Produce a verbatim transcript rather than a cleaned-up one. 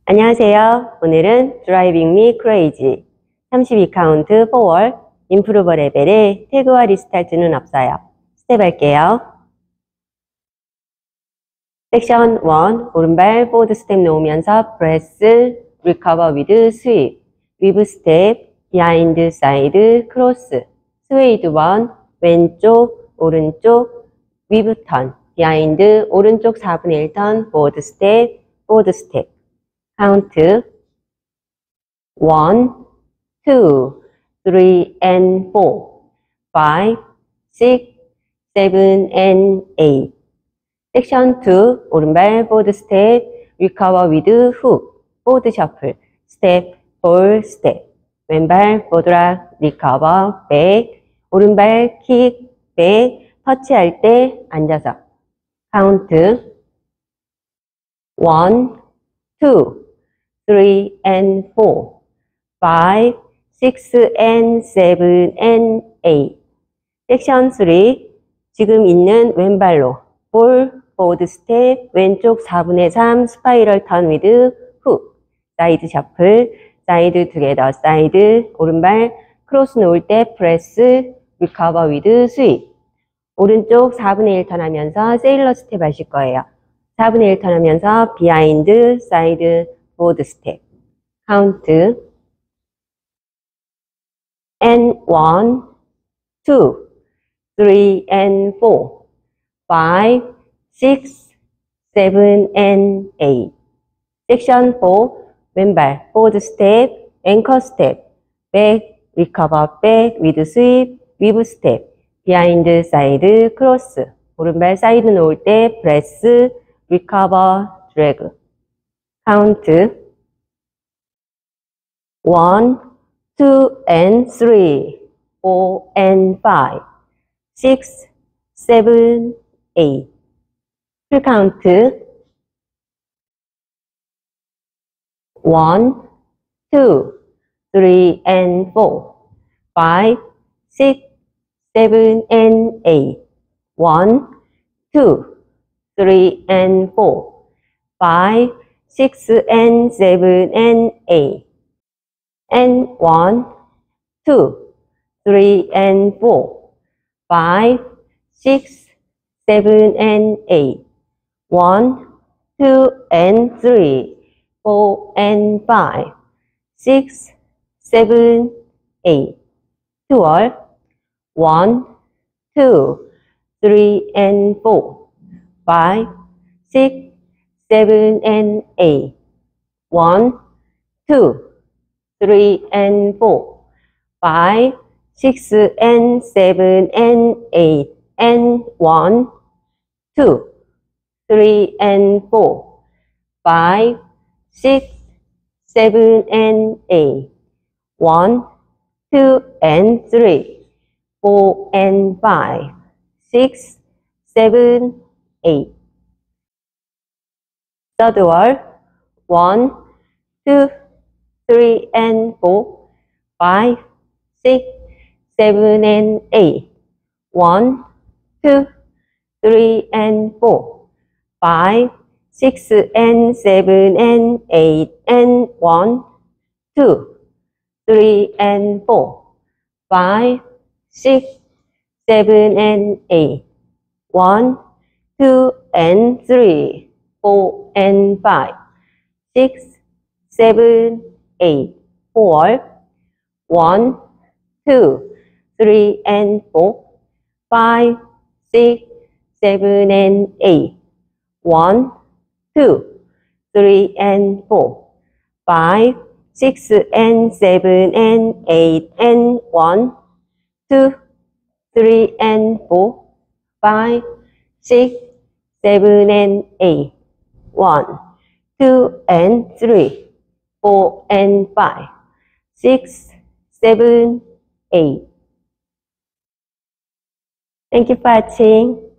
안녕하세요. 오늘은 Driving Me Crazy 삼십이 카운트 포월 임프루버 레벨에 태그와 리스타트는 없어요. 스텝 할게요. 섹션 일, 오른발 포워드 스텝 놓으면서 프레스, 리커버 위드 스윕, 위브 스텝, 비하인드 사이드 크로스, 스웨이드 일, 왼쪽, 오른쪽, 위브 턴, 비하인드 오른쪽 사분의 일 턴, 포워드 스텝, 포워드 스텝. 카운트 one, two, three, and four, five, six, seven, and eight. 섹션 이, 오른발 포워드 스텝, 리커버 위드 훅, 포워드 셔플, 스텝, 볼, 스텝. 왼발 포드락, 리커버, 백, 오른발 킥, 백, 터치할 때 앉아서. 카운트 one, two, three, and four, five, six, and seven, and eight. 섹션 삼, 지금 있는 왼발로 볼, 포워드 스텝, 왼쪽 사분의 삼, 스파이럴 턴 위드 훅, 사이드 셔플, 사이드 투게더, 사이드, 오른발 크로스 놓을 때 프레스, 리커버 위드 스윕. 오른쪽 사분의 일 턴 하면서 세일러 스텝 하실 거예요. 사분의 일 턴 하면서 비하인드, 사이드, 포워드 스텝. 카운트 and one, two, three, and four, five, six, seven, and eight. 섹션 사, 왼발 포워드 스텝, 앵커 스텝, 백, 리커버 백, 위드 스윕, 위브 스텝, 비하인드 사이드 크로스, 오른발 사이드 놓을 때 프레스, 리커버, 드래그. 카운트 one, two, and three, four, and five, six, seven, eight. 풀 카운트 one, two, three, and four, five, six, seven, and eight. one, two, three, and four, five, six, and seven, and eight. And one, two, three, and four, five, six, seven, and eight. one, two, and three, four, and five, six, seven, eight. twelve. one, two, three, and four, five, six, seven, and eight. one, two, three, and four, five, six, and seven, and eight. And one, two, three, and four, five, six, seven, and eight. one, two, and three, four, and five, six, seven, eight. Third word, one, two, three, and four, five, six, seven, and eight. one, two, three, and four, five, six, and seven, and eight. And one, two, three, and four, five, six, seven, and eight. one, two, and three, four, and five, six, seven, eight. four, one, two, three, and four, five, six, seven, and eight. one, two, three, and four, five, six, and seven, and eight. And one, two, three, and four, five, six, seven, and eight. one, two, and three, four, and five, six, seven, eight. Thank you for watching.